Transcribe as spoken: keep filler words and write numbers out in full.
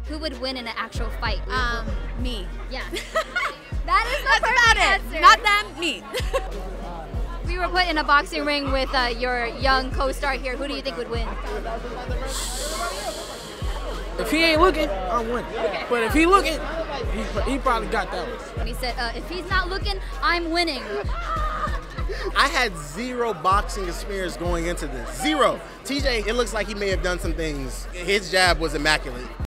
who would win in an actual fight? Um, me. Yeah. That is the That's about answer. it. Not them, me. We were put in a boxing ring with uh, your young co-star here. Who do you think would win? If he ain't looking, I'm winning. But if he looking, he, he probably got that one. When he said, uh, if he's not looking, I'm winning. I had zero boxing experience going into this. Zero. T J, it looks like he may have done some things. His jab was immaculate.